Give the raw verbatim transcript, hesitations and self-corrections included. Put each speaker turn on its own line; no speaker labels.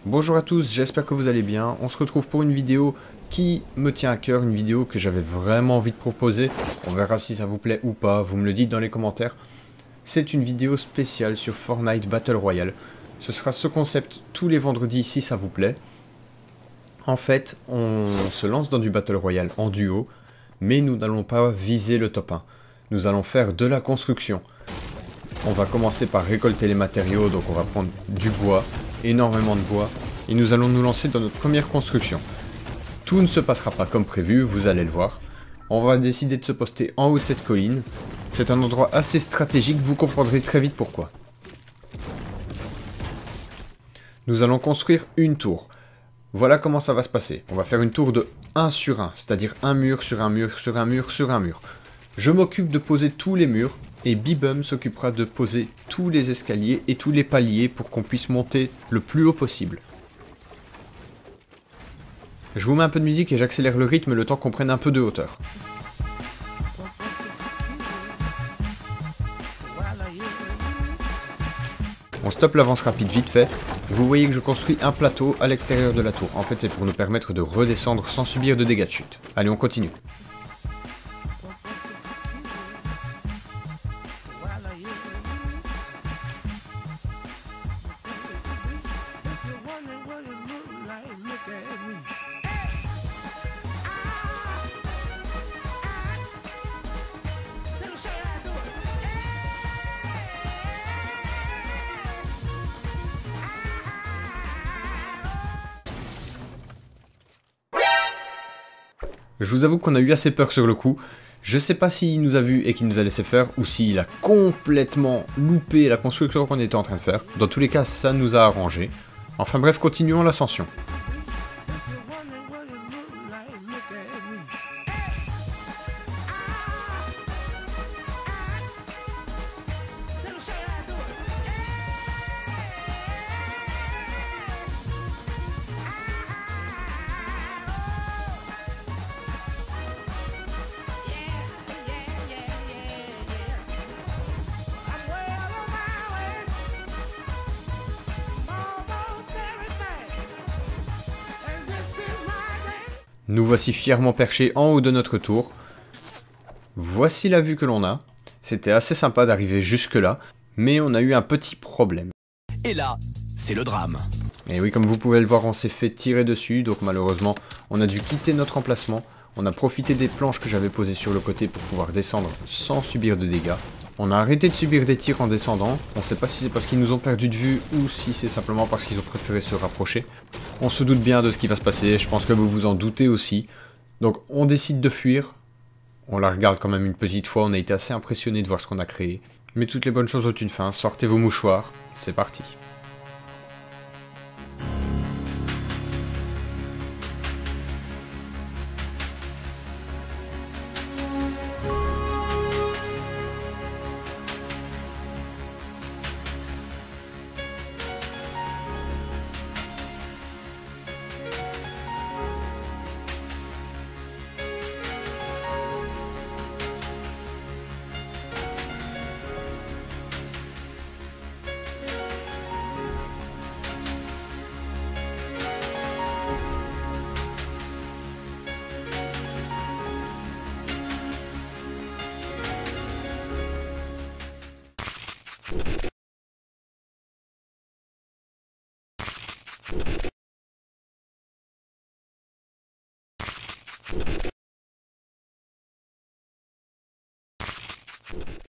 Bonjour à tous, j'espère que vous allez bien. On se retrouve pour une vidéo qui me tient à cœur, une vidéo que j'avais vraiment envie de proposer. On verra si ça vous plaît ou pas, vous me le dites dans les commentaires. C'est une vidéo spéciale sur Fortnite Battle Royale. Ce sera ce concept tous les vendredis si ça vous plaît. En fait, on se lance dans du Battle Royale en duo, mais nous n'allons pas viser le top un. Nous allons faire de la construction. On va commencer par récolter les matériaux, donc on va prendre du bois, énormément de bois, et nous allons nous lancer dans notre première construction. Tout ne se passera pas comme prévu, vous allez le voir. On va décider de se poster en haut de cette colline. C'est un endroit assez stratégique, vous comprendrez très vite pourquoi. Nous allons construire une tour. Voilà comment ça va se passer. On va faire une tour de un sur un, c'est-à-dire un mur sur un mur sur un mur sur un mur. Je m'occupe de poser tous les murs, et Bibum s'occupera de poser tous les escaliers et tous les paliers pour qu'on puisse monter le plus haut possible. Je vous mets un peu de musique et j'accélère le rythme le temps qu'on prenne un peu de hauteur. On stoppe l'avance rapide vite fait. Vous voyez que je construis un plateau à l'extérieur de la tour. En fait, c'est pour nous permettre de redescendre sans subir de dégâts de chute. Allez, on continue. Je vous avoue qu'on a eu assez peur sur le coup. Je sais pas s'il nous a vu et qu'il nous a laissé faire, ou s'il a complètement loupé la construction qu'on était en train de faire. Dans tous les cas, ça nous a arrangé. Enfin bref, continuons l'ascension. Nous voici fièrement perchés en haut de notre tour. Voici la vue que l'on a. C'était assez sympa d'arriver jusque là, mais on a eu un petit problème.
Et là, c'est le drame.
Et oui, comme vous pouvez le voir, on s'est fait tirer dessus, donc malheureusement, on a dû quitter notre emplacement. On a profité des planches que j'avais posées sur le côté pour pouvoir descendre sans subir de dégâts. On a arrêté de subir des tirs en descendant. On ne sait pas si c'est parce qu'ils nous ont perdu de vue ou si c'est simplement parce qu'ils ont préféré se rapprocher. On se doute bien de ce qui va se passer, je pense que vous vous en doutez aussi. Donc on décide de fuir. On la regarde quand même une petite fois, on a été assez impressionnés de voir ce qu'on a créé. Mais toutes les bonnes choses ont une fin, sortez vos mouchoirs, c'est parti.